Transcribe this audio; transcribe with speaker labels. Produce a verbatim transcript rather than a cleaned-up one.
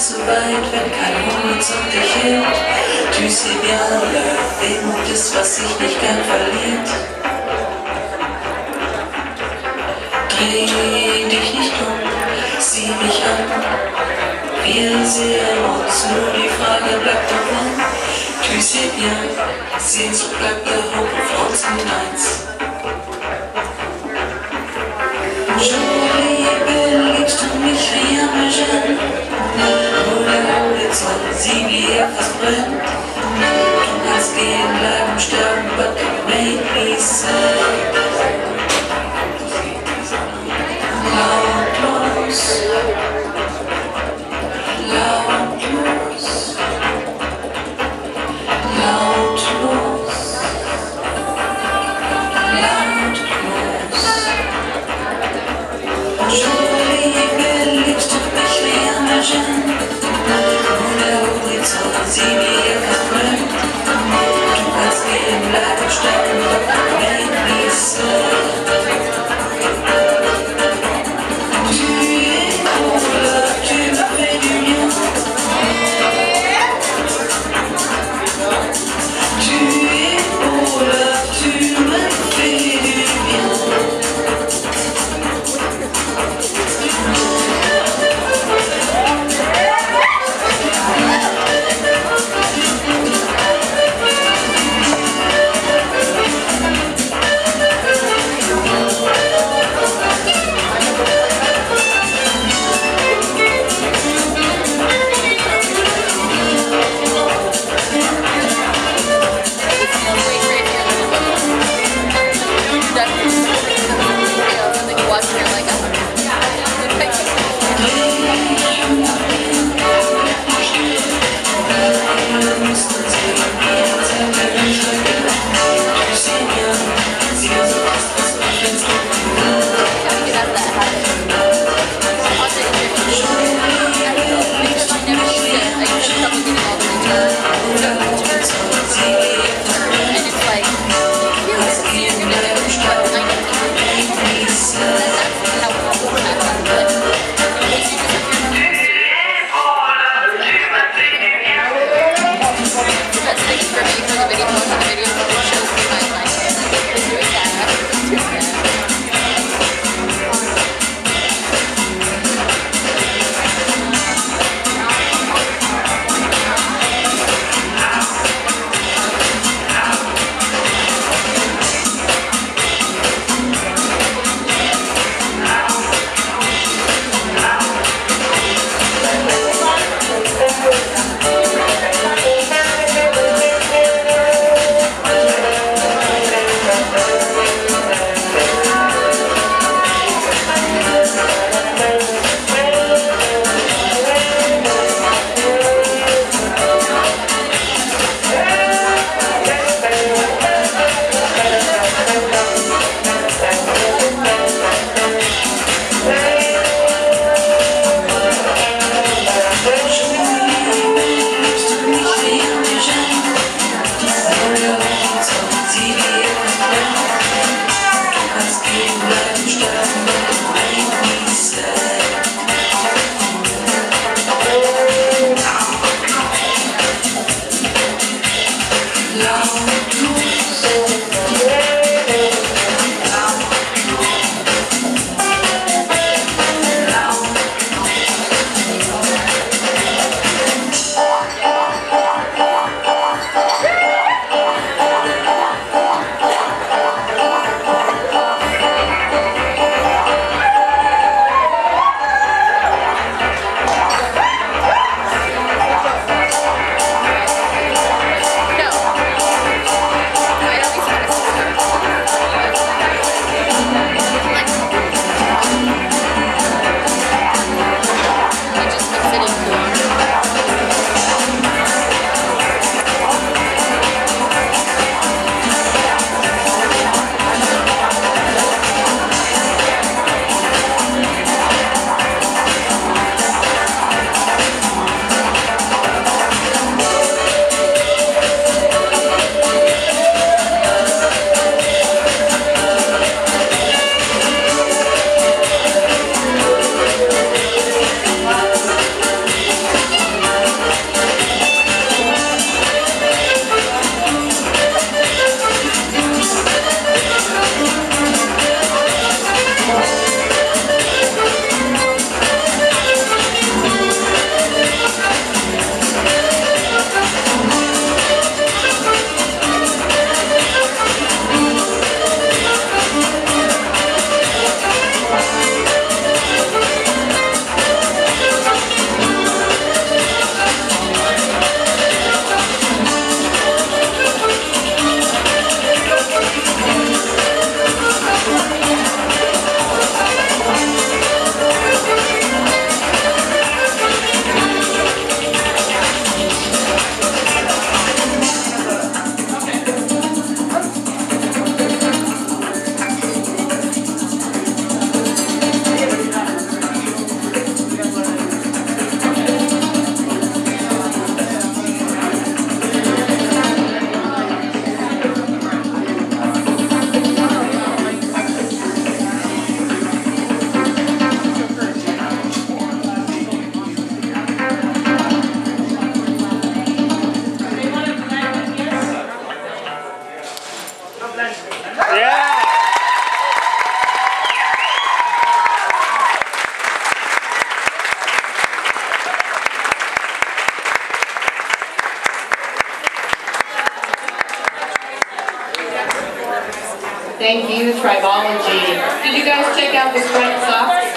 Speaker 1: zu weit, wenn kein Horizont dich hält. Tu sais bien, Wehmut ist, was sich nicht gern verliert. Dreh dich nicht um, sieh mich an. Wir sehen uns, nur die Frage bleibt doch wann. Tu sais bien, Sehnsucht bleibt der Hoch auf uns hineins. Jolie, belle, liebst du mich wie am Jeanne? Wo der Horizont, sieh wie er fast brennt. Du kannst gehen, bleiben, sterben, but it made me sad. Lautlos, lautlos, lautlos, lautlos. Jolie, belle, liebst du mich wie am Jeanne? Wo der Horizont, sieh wie er fast brennt. Du kannst gehen, bleiben, sterben, but it made me
Speaker 2: Thank you, Tribology. Did you guys check out the striped socks?